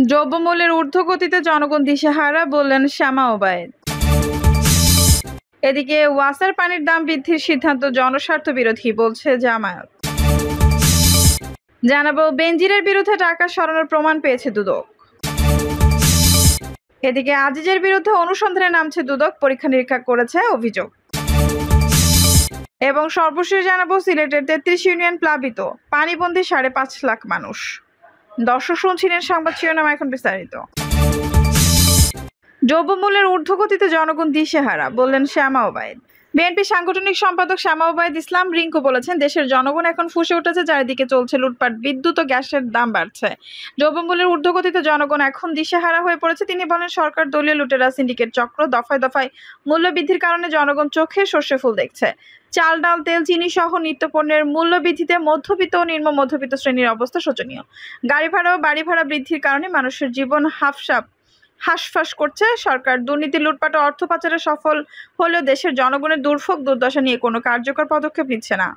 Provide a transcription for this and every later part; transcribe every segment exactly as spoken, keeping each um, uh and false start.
দ্রব্যমূল্যের ঊর্ধ্বগতিতে জনগণ দিশেহারা, বললেন শ্যামা ওবায়েদ। এদিকে ওয়াসার পানির দাম বৃদ্ধির সিদ্ধান্ত জনস্বার্থ বিরোধী, বলছে জামায়াত। জানাবো, বেনজিরের বিরুদ্ধে টাকা সরানোর প্রমাণ পেয়েছে দুদক। এদিকে আজিজের বিরুদ্ধে অনুসন্ধানে নামছে দুদক, পরীক্ষা নিরীক্ষা করেছে অভিযোগ। এবং সর্বশেষ জানাবো, সিলেটের তেত্রিশ ইউনিয়ন প্লাবিত, পানিবন্দী সাড়ে পাঁচ লাখ মানুষ। দর্শক শুনছিলেন সংবাদ শিরোনাম, এখন বিস্তারিত। দ্রব্যমূল্যের ঊর্ধ্বগতিতে জনগণ দিশেহারা, বললেন শ্যামা ওবায়েদ। বিএনপি সাংগঠনিক সম্পাদক শ্যামা ওবায়েদ ইসলাম রিঙ্কু বলেছেন, দেশের জনগণ এখন ফুঁসে উঠেছে, চারিদিকে চলছে লুটপাট, বিদ্যুৎ ও গ্যাসের দাম বাড়ছে। দ্রব্যমূল্যের ঊর্ধ্বগতিতে জনগণ এখন দিশেহারা হয়ে পড়েছে। তিনি বলেন, সরকার, দলীয় লুটেরা, সিন্ডিকেট চক্র দফায় দফায় মূল্য বৃদ্ধির কারণে জনগণ চোখে সর্ষে ফুল দেখছে। চাল, ডাল, তেল, চিনি সহ নিত্যপণ্যের মূল্য বৃদ্ধিতে মধ্যবিত্ত ও নিম্ন মধ্যবিত্ত শ্রেণীর অবস্থা শোচনীয়। গাড়ি ভাড়া ও বাড়ি ভাড়া বৃদ্ধির কারণে মানুষের জীবন হাফসাপ হাঁসফাঁস করছে। সরকার দুর্নীতি, লুটপাট ও অর্থ পাচারে সফল হলেও দেশের জনগণের দুর্ভোগ দুর্দশা নিয়ে কোনো কার্যকর পদক্ষেপ নিচ্ছে না।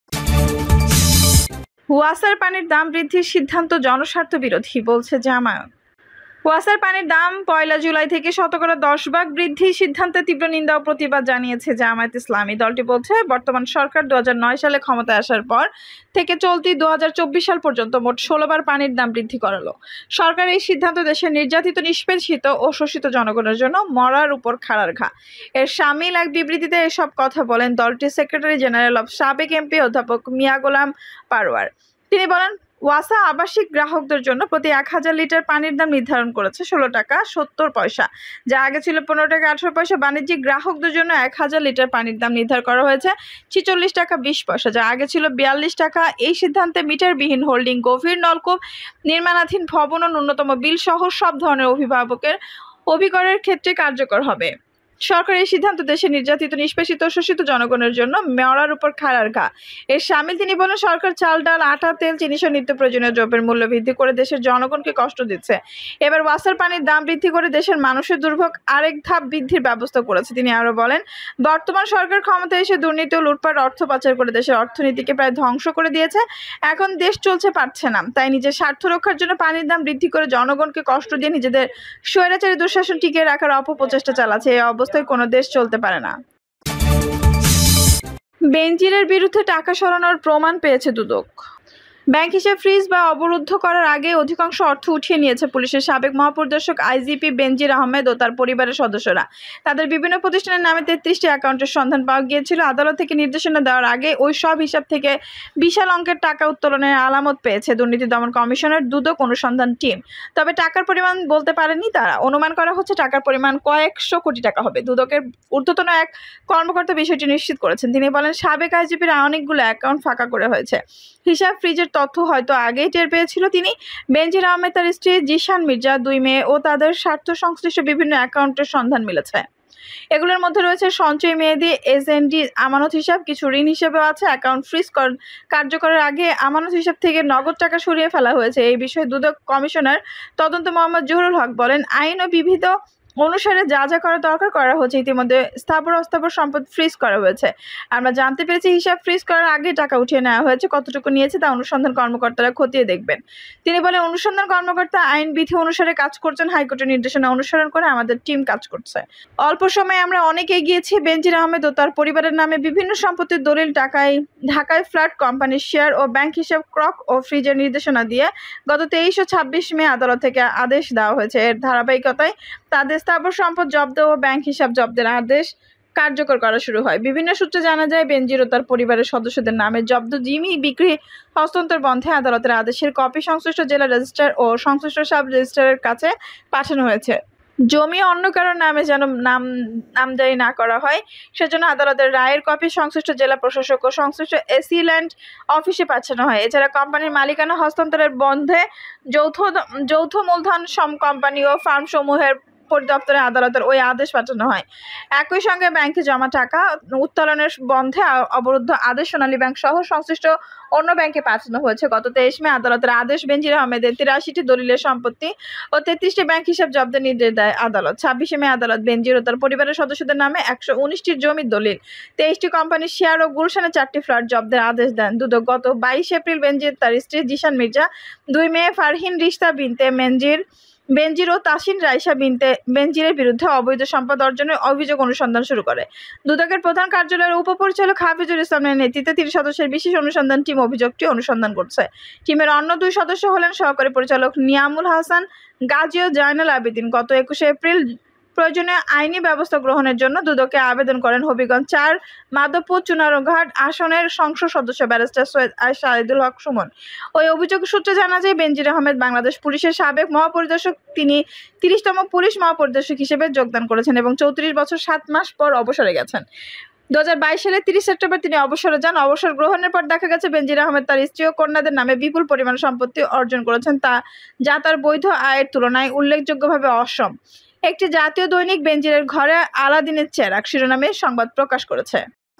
ওয়াসার পানির দাম বৃদ্ধির সিদ্ধান্ত জনস্বার্থ বিরোধী, বলছে জামায়াত। ওয়াসার পানির দাম পয়লা জুলাই থেকে শতকরা দশ ভাগ বৃদ্ধির সিদ্ধান্তে তীব্র নিন্দা ও প্রতিবাদ জানিয়েছে জামায়াত ইসলামী। দলটি বলছে, বর্তমান সরকার দু হাজার নয় সালে ক্ষমতায় আসার পর থেকে চলতি দু হাজার চব্বিশ সাল পর্যন্ত মোট ষোলো বার পানির দাম বৃদ্ধি করালো। সরকার এই সিদ্ধান্ত দেশের নির্যাতিত, নিষ্পেষিত ও শোষিত জনগণের জন্য মরার উপর খাড়ার ঘা। এর সামিল এক বিবৃতিতে এসব কথা বলেন দলটির সেক্রেটারি জেনারেল অব সাবেক এমপি অধ্যাপক মিয়া গোলাম পারওয়ার। তিনি বলেন, ওয়াসা আবাসিক গ্রাহকদের জন্য প্রতি এক হাজার লিটার পানির দাম নির্ধারণ করেছে ষোলো টাকা সত্তর পয়সা, যা আগে ছিল পনেরো টাকা আঠারো পয়সা। বাণিজ্যিক গ্রাহকদের জন্য এক হাজার লিটার পানির দাম নির্ধারণ করা হয়েছে ছিচল্লিশ টাকা বিশ পয়সা, যা আগে ছিল বিয়াল্লিশ টাকা। এই সিদ্ধান্তে মিটারবিহীন হোল্ডিং, গভীর নলকূপ, নির্মাণাধীন ভবন ও ন্যূনতম বিল সহ সব ধরনের অভিভাবকের অভিকরের ক্ষেত্রে কার্যকর হবে। সরকার এই সিদ্ধান্ত দেশে নির্যাতিত, নিষ্পেষিত ও শোষিত জনগণের জন্য মরার উপর খাড়ার ঘা। এর সামিল তিনি বলেন, সরকার চাল, ডাল, আটা, তেল, চিনি সহ নিত্য প্রয়োজনীয় দ্রব্যের মূল্য বৃদ্ধি করে দেশের জনগণকে কষ্ট দিচ্ছে। এবার ওয়াসার পানির দাম বৃদ্ধি করে দেশের মানুষের দুর্ভোগ আরেক ধাপ বৃদ্ধির ব্যবস্থা করেছে। তিনি আরো বলেন, বর্তমান সরকার ক্ষমতায় এসে দুর্নীতি ও লুটপাট, অর্থ পাচার করে দেশের অর্থনীতিকে প্রায় ধ্বংস করে দিয়েছে। এখন দেশ চলছে পারছে না, তাই নিজের স্বার্থ রক্ষার জন্য পানির দাম বৃদ্ধি করে জনগণকে কষ্ট দিয়ে নিজেদের স্বৈরাচারী দুঃশাসন টিকিয়ে রাখার অপপ্রচেষ্টা চালাচ্ছে। এই অবস্থায় কোনো দেশ চলতে পারে না। বেনজিরের বিরুদ্ধে টাকা সরানোর প্রমাণ পেয়েছে দুদক। ব্যাংক হিসাব ফ্রিজ বা অবরুদ্ধ করার আগে অধিকাংশ অর্থ উঠিয়ে নিয়েছে পুলিশের সাবেক মহাপরিদর্শক আইজিপি বেনজির আহমেদ ও তার পরিবারের সদস্যরা। তাদের বিভিন্ন প্রতিষ্ঠানের নামে তেত্রিশটি অ্যাকাউন্টের সন্ধান পাওয়া গিয়েছিল। আদালত থেকে নির্দেশনা দেওয়ার আগে ওই সব হিসাব থেকে বিশাল অঙ্কের টাকা উত্তোলনের আলামত পেয়েছে দুর্নীতি দমন কমিশনের দুদক অনুসন্ধান টিম। তবে টাকার পরিমাণ বলতে পারেনি তারা। অনুমান করা হচ্ছে টাকার পরিমাণ কয়েকশো কোটি টাকা হবে। দুদকের ঊর্ধ্বতন এক কর্মকর্তা বিষয়টি নিশ্চিত করেছেন। তিনি বলেন, সাবেক আইজিপির অনেকগুলো অ্যাকাউন্ট ফাঁকা করে হয়েছে। হিসাব ফ্রিজের তথ্য হয়তো আগেই টের পেয়েছিল তিনি। বেনজির আহমেদ, তার স্ত্রী জিশান মির্জা, দুই মেয়ে ও তাদের স্বার্থ সংশ্লিষ্ট বিভিন্ন অ্যাকাউন্টের সন্ধান মিলেছে। এগুলোর মধ্যে রয়েছে সঞ্চয় মেয়াদী, এসএনডি, আমানত হিসাব, কিছু ঋণ হিসেবেও আছে। অ্যাকাউন্ট ফ্রিজ কার্যকরের আগে আমানত হিসাব থেকে নগদ টাকা সরিয়ে ফেলা হয়েছে। এই বিষয়ে দুদক কমিশনার তদন্ত মোহাম্মদ জহুরুল হক বলেন, আইন ও বিবিধ অনুসারে যা যা করা দরকার করা হচ্ছে। ইতিমধ্যে স্থাবর অস্থাবর সম্পদ ফ্রিজ করা হয়েছে। আমরা জানতে পেরেছি হিসাব ফ্রিজ করার আগে টাকা উঠিয়ে নেওয়া হয়েছে। কতটুকু নিয়েছে তা অনুসন্ধান কর্মকর্তারা খতিয়ে দেখবেন। তিনি বলেন, অনুসন্ধান কর্মকর্তা আইন বিধি অনুসারে কাজ করছেন। হাইকোর্টের নির্দেশনা অনুসরণ করে আমাদের টিম কাজ করছে। অল্প সময়ে আমরা অনেক এগিয়েছি। বেনজির আহমেদ ও তার পরিবারের নামে বিভিন্ন সম্পত্তির দলিল, টাকায় ঢাকায় ফ্ল্যাট, কোম্পানির শেয়ার ও ব্যাংক হিসাব ক্রক ও ফ্রিজের নির্দেশনা দিয়ে গত তেইশ ও ছাব্বিশ মে আদালত থেকে আদেশ দেওয়া হয়েছে। এর ধারাবাহিকতায় তাদের স্থাবর সম্পদ জব্দ ও ব্যাংক হিসাব জব্দের আদেশ কার্যকর করা শুরু হয়। বিভিন্ন সূত্রে জানা যায়, বেনজির ও তার পরিবারের সদস্যদের নামে জব্দ জমি বিক্রি, হস্তান্তর বন্ধে আদালতের আদেশের কপি সংশ্লিষ্ট জেলা রেজিস্ট্রার ও সংশ্লিষ্ট সাব রেজিস্ট্রারের কাছে পাঠানো হয়েছে। জমি অন্য কারোর নামে যেন নাম নামজারি না করা হয়, সেজন্য আদালতের রায়ের কপি সংশ্লিষ্ট জেলা প্রশাসক ও সংশ্লিষ্ট এসি ল্যান্ড অফিসে পাঠানো হয়। এছাড়া কোম্পানির মালিকানা হস্তান্তরের বন্ধে যৌথ যৌথ মূলধন সম কোম্পানি ও ফার্ম সমূহের পরিদপ্তরে আদালতের ওই আদেশ পাঠানো হয়। একই সঙ্গে ব্যাংকে জমা টাকা উত্তোলনের বন্ধে অবরুদ্ধ আদেশ সোনালী ব্যাংক সহ সংশ্লিষ্ট অন্য ব্যাংকে পাঠানো হয়েছে। গত তেইশ মে আদালতের আদেশ বেনজির আহমেদের তিরাশিটি দলিলের সম্পত্তি ও তেত্রিশটি ব্যাংক হিসাব জব্দের নির্দেশ দেয় আদালত। ছাব্বিশে মে আদালত বেনজির ও তার পরিবারের সদস্যদের নামে একশো উনিশটি জমির দলিল, তেইশটি কোম্পানির শেয়ার ও গুলশানে চারটি ফ্ল্যাট জব্দের আদেশ দেন দুদক। গত বাইশ এপ্রিল বেনজির, তার স্ত্রী জিশান মির্জা, দুই মেয়ে ফারহিন রিশতা বিনতে মেনজির, বেনজির ও তাসিন রাইসা বিনতে বেনজিরের বিরুদ্ধে অবৈধ সম্পদ অর্জনের অভিযোগ অনুসন্ধান শুরু করে। দুদকের প্রধান কার্যালয়ের উপপরিচালক হাফিজুল ইসলামের নেতৃত্বে তিন সদস্যের বিশেষ অনুসন্ধান টিম অভিযোগটি অনুসন্ধান করছে। টিমের অন্য দুই সদস্য হলেন সহকারী পরিচালক নিয়ামুল হাসান গাজী ও জয়নাল আবেদিন। গত একুশে এপ্রিল প্রয়োজনীয় আইনি ব্যবস্থা গ্রহণের জন্য দুদকে আবেদন করেন হবিগঞ্জ চার মাধবপুর চুনারঘাট আসনের সংসদ সদস্য ব্যারিস্টার সৈয়দ শাহিদুল হক সুমন। ওই অভিযোগ সূত্রে জানা যায়, বেনজির আহমেদ বাংলাদেশ পুলিশের সাবেক মহাপরিদর্শক। তিনি তিরিশতম পুলিশ মহাপরিদর্শক হিসেবে যোগদান করেছেন এবং চৌত্রিশ বছর সাত মাস পর অবসরে গেছেন। দু হাজার বাইশ সালের তিরিশ সেপ্টেম্বর তিনি অবসরে যান। অবসর গ্রহণের পর দেখা গেছে বেনজির আহমেদ তার স্ত্রী ও কন্যাদের নামে বিপুল পরিমাণ সম্পত্তি অর্জন করেছেন, তা যা তার বৈধ আয়ের তুলনায় উল্লেখযোগ্যভাবে অসম। একটি জাতীয় দৈনিক বেনজিরের ঘরে আলাদিনের চেরাগ শিরোনামে সংবাদ প্রকাশ করেছে।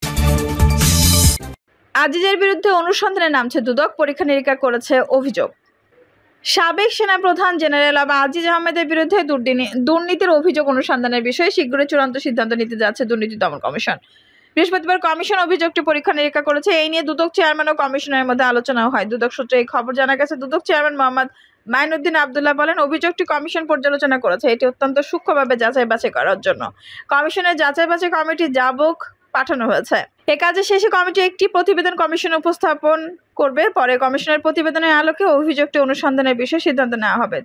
আজিজের বিরুদ্ধে অনুসন্ধানে নামছে দুদক, পরীক্ষা নিরীক্ষা করেছে অভিযোগ। সাবেক সেনাপ্রধান জেনারেল আবা আজিজ আহমেদের বিরুদ্ধে দুর্নীতির অভিযোগ অনুসন্ধানের বিষয়ে শীঘ্রই চূড়ান্ত সিদ্ধান্ত নিতে যাচ্ছে দুর্নীতি দমন কমিশন। বৃহস্পতিবার কমিশন অভিযোগটি পরীক্ষা নিরীক্ষা করেছে। এই নিয়ে দুদক চেয়ারম্যান ও কমিশনের মধ্যে আলোচনাও হয়। দুদক সূত্রে এই খবর জানা গেছে। দুদক চেয়ারম্যান মোহাম্মদ মাইনুদ্দিন আবদুল্লাহ বলেন, অভিযোগটি কমিশন পর্যালোচনা করেছে। এটি অত্যন্ত সূক্ষ্মভাবে যাচাই বাছাই করার জন্য কমিশনের যাচাই বাছাই কমিটি জাবক পাঠানো হয়েছে। এ কাজে শেষে কমিটি একটি প্রতিবেদন কমিশনে উপস্থাপন করবে। পরে কমিশনের প্রতিবেদনের আলোকে অভিযোগটি অনুসন্ধানের বিষয়ে সিদ্ধান্ত নেওয়া হবে।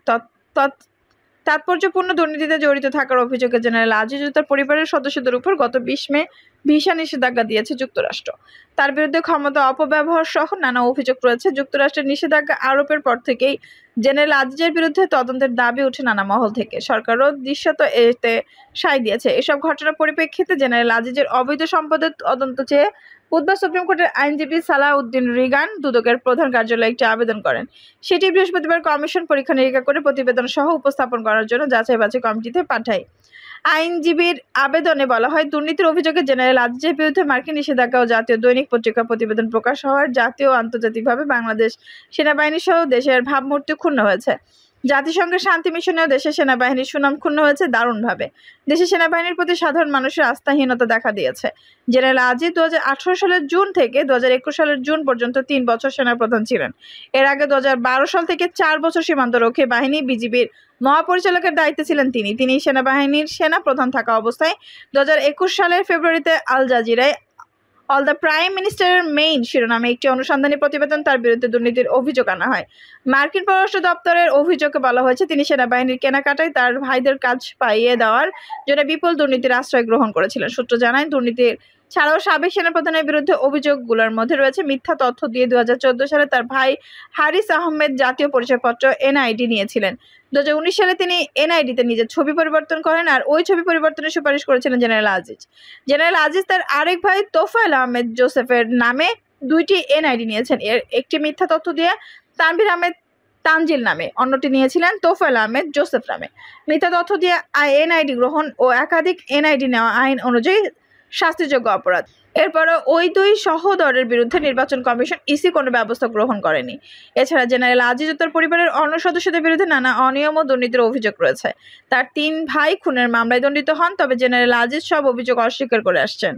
তাৎপর্যপূর্ণ দুর্নীতিতে জড়িত থাকার অভিযোগে জেনারেল আজিজ ও তার পরিবারের সদস্যদের উপর গত বিশ মে ভিসা নিষেধাজ্ঞা দিয়েছে যুক্তরাষ্ট্র। তার বিরুদ্ধে ক্ষমতা অপব্যবহার সহ নানা অভিযোগ রয়েছে। যুক্তরাষ্ট্রের নিষেধাজ্ঞা আরোপের পর থেকেই জেনারেল আজিজের বিরুদ্ধে তদন্তের দাবি উঠে নানা মহল থেকে। সরকারও দৃশ্যত এতে সায় দিয়েছে। এসব ঘটনার পরিপ্রেক্ষিতে জেনারেল আজিজের অবৈধ সম্পদের তদন্ত চেয়ে বুধবার সুপ্রিম কোর্টের আইনজীবী সালাহ উদ্দিন রিগান দুদকের প্রধান কার্যালয়ে একটি আবেদন করেন। সেটি বৃহস্পতিবার কমিশন পরীক্ষা নিরীক্ষা করে প্রতিবেদন সহ উপস্থাপন করার জন্য যাচাই বাছাই কমিটিতে পাঠায়। আইনজীবীর আবেদনে বলা হয়, দুর্নীতির অভিযোগে জেনারেল আজিজের বিরুদ্ধে মার্কিন নিষেধাজ্ঞা ও জাতীয় দৈনিক পত্রিকা প্রতিবেদন প্রকাশ হওয়ার জাতীয় ও আন্তর্জাতিকভাবে বাংলাদেশ সেনাবাহিনী সহ দেশের ভাবমূর্তি ক্ষুণ্ণ হয়েছে। জাতিসংঘের শান্তি মিশনেও দেশের সেনাবাহিনীর সুনাম ক্ষুণ্ণ হয়েছে দারুণভাবে। দেশের সেনাবাহিনীর প্রতি সাধারণ মানুষের আস্থাহীনতা দেখা দিয়েছে। জেনারেল আজিজ দু হাজার আঠারো সালের জুন থেকে দু হাজার একুশ সালের জুন পর্যন্ত তিন বছর সেনাপ্রধান ছিলেন। এর আগে দু হাজার বারো সাল থেকে চার বছর সীমান্তরক্ষী বাহিনী বিজিবির মহাপরিচালকের দায়িত্বে ছিলেন তিনি। তিনি সেনাবাহিনীর সেনা প্রধান থাকা অবস্থায় দু হাজার একুশ সালের ফেব্রুয়ারিতে আল জাজিরায় অল দ্য প্রাইম মিনিস্টারের মেইন শিরোনামে একটি অনুসন্ধানী প্রতিবেদন তার বিরুদ্ধে দুর্নীতির অভিযোগ আনা হয়। মার্কিন পররাষ্ট্র দপ্তরের অভিযোগে বলা হয়েছে, তিনি সেনাবাহিনীর কেনাকাটায় তার ভাইদের কাজ পাইয়ে দেওয়ার জন্য বিপুল দুর্নীতির আশ্রয় গ্রহণ করেছিলেন। সূত্র জানায়, দুর্নীতির ছাড়াও সাবেক সেনাপ্রধানের বিরুদ্ধে অভিযোগগুলোর মধ্যে রয়েছে মিথ্যা তথ্য দিয়ে দু হাজার চোদ্দ সালে তার ভাই হারিস আহমেদ জাতীয় পরিচয়পত্র এনআইডি নিয়েছিলেন। দু হাজার উনিশ সালে তিনি এনআইডিতে নিজের ছবি পরিবর্তন করেন আর ওই ছবি পরিবর্তনের সুপারিশ করেছিলেন জেনারেল আজিজ। জেনারেল আজিজ তার আরেক ভাই তোফায়েল আহমেদ জোসেফের নামে দুইটি এনআইডি নিয়েছেন। এর একটি মিথ্যা তথ্য দিয়ে তানভীর আহমেদ তানজিল নামে, অন্যটি নিয়েছিলেন তোফায়েল আহমেদ জোসেফ নামে। মিথ্যা তথ্য দিয়ে এনআইডি গ্রহণ ও একাধিক এনআইডি নেওয়া আইন অনুযায়ী শাস্তিযোগ্য অপরাধ। এরপরও ওই দুই সহোদরের বিরুদ্ধে নির্বাচন কমিশন ইসি কোনো ব্যবস্থা গ্রহণ করেনি। এছাড়া জেনারেল আজিজ ও তার পরিবারের অন্য সদস্যদের বিরুদ্ধে নানা অনিয়ম ও দুর্নীতির অভিযোগ রয়েছে। তার তিন ভাই খুনের মামলায় দণ্ডিত হন, তবে জেনারেল আজিজ সব অভিযোগ অস্বীকার করে আসছেন।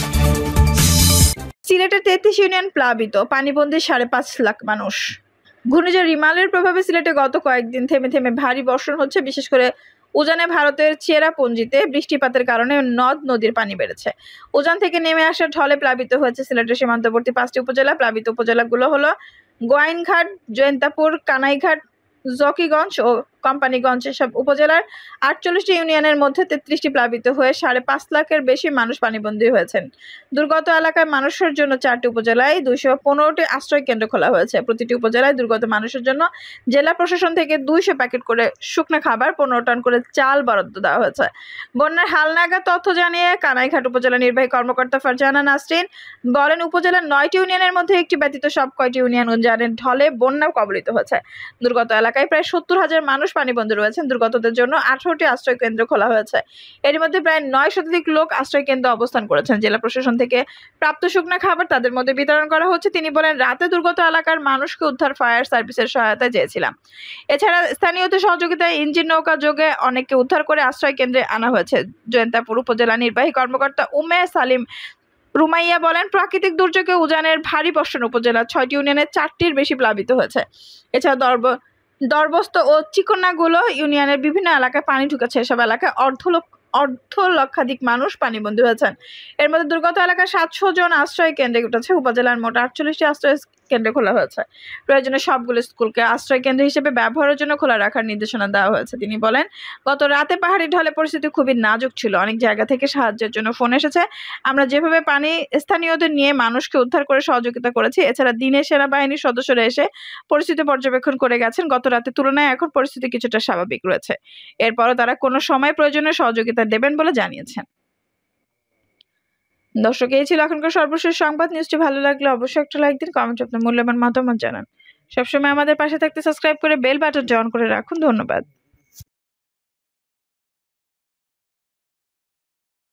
সিলেটের তেত্রিশ ইউনিয়ন প্লাবিত, পানিবন্দী সাড়ে পাঁচ লাখ মানুষ। ঘূর্ণিঝড় রিমালের প্রভাবে সিলেটে গত কয়েকদিন থেমে থেমে ভারী বর্ষণ হচ্ছে। বিশেষ করে উজানে ভারতের চেরাপুঞ্জিতে বৃষ্টিপাতের কারণে নদ নদীর পানি বেড়েছে। উজান থেকে নেমে আসা ঢলে প্লাবিত হয়েছে সিলেটের সীমান্তবর্তী পাঁচটি উপজেলা। প্লাবিত উপজেলাগুলো হলো গোয়াইনঘাট, জয়ন্তাপুর, কানাইঘাট, জকিগঞ্জ ও কোম্পানিগঞ্জ। এসব উপজেলার আটচল্লিশটি ইউনিয়নের মধ্যে তেত্রিশটি প্লাবিত হয়ে সাড়ে পাঁচ লাখের বেশি মানুষ পানিবন্দী হয়েছেন। দুর্গত এলাকায় মানুষের জন্য চারটি উপজেলায় দুইশো পনেরোটি আশ্রয় কেন্দ্র খোলা হয়েছে। প্রতিটি উপজেলায় দুর্গত মানুষের জন্য জেলা প্রশাসন থেকে দুইশো প্যাকেট করে শুকনো খাবার, পনেরো টন করে চাল বরাদ্দ দেওয়া হয়েছে। বন্যার হালনাগাদ তথ্য জানিয়ে কানাইঘাট উপজেলা নির্বাহী কর্মকর্তা ফারজানা নাসরিন বলেন, উপজেলার নয়টি ইউনিয়নের মধ্যে একটি ব্যতীত সব কয়টি ইউনিয়ন উজানের ঢলে বন্যা কবলিত হয়েছে। দুর্গত এলাকায় প্রায় সত্তর হাজার মানুষ পানিবন্দী রয়েছেন। দুর্গতদের জন্য আঠারোটি আশ্রয় কেন্দ্র খোলা হয়েছে। এর মধ্যে প্রায় নয় শতাধিক লোক আশ্রয় কেন্দ্রে অবস্থান করেছেন। জেলা প্রশাসন থেকে প্রাপ্ত শুকনো খাবার তাদের মধ্যে বিতরণ করা হচ্ছে। তিনি বলেন, রাতে দুর্গত এলাকার মানুষকে উদ্ধার ফায়ার সার্ভিসের সহায়তা চেয়েছিলাম। এছাড়া স্থানীয়দের সহযোগিতায় ইঞ্জিন নৌকা যোগে অনেককে উদ্ধার করে আশ্রয় কেন্দ্রে আনা হয়েছে। জয়ন্তাপুর উপজেলা নির্বাহী কর্মকর্তা উম্মে সালিম রুমাইয়া বলেন, প্রাকৃতিক দুর্যোগে উজানের ভারী বর্ষণ উপজেলার ছয়টি ইউনিয়নের চারটির বেশি প্লাবিত হয়েছে। এছাড়া দরব দরবস্ত ও চিকনাগুলো ইউনিয়নের বিভিন্ন এলাকায় পানি ঢুকেছে। এসব এলাকায় অর্ধ লক্ষ অর্ধ লক্ষাধিক মানুষ পানিবন্দী হয়েছেন। এর মধ্যে দুর্গত এলাকায় সাতশো জন আশ্রয় কেন্দ্রে উঠেছে। উপজেলার মোট আটচল্লিশটি আশ্রয় কেন্দ্র খোলা হয়েছে। প্রয়োজনে সবগুলো স্কুলকে আশ্রয় কেন্দ্র হিসেবে ব্যবহারের জন্য খোলা রাখার নির্দেশনা দেওয়া হয়েছে। তিনি বলেন, গত রাতে পাহাড়ি ঢলে পরিস্থিতি খুবই নাজুক ছিল। অনেক জায়গা থেকে সাহায্যের জন্য ফোন এসেছে। আমরা যেভাবে পানি স্থানীয়দের নিয়ে মানুষকে উদ্ধার করে সহযোগিতা করেছি। এছাড়া দিনে সেনাবাহিনীর সদস্যরা এসে পরিস্থিতি পর্যবেক্ষণ করে গেছেন। গত রাতের তুলনায় এখন পরিস্থিতি কিছুটা স্বাভাবিক রয়েছে। এরপরও তারা কোনো সময় প্রয়োজনীয় সহযোগিতা দেবেন বলে জানিয়েছেন। দর্শক, এই ছিল এখনকার সর্বশেষ সংবাদ। নিউজটি ভালো লাগলে অবশ্যই একটা লাইক দিন, কমেন্টে আপনার মূল্যবান মতামত জানান। সবসময় আমাদের পাশে থাকতে সাবস্ক্রাইব করে বেল বাটনটি অন করে রাখুন। ধন্যবাদ।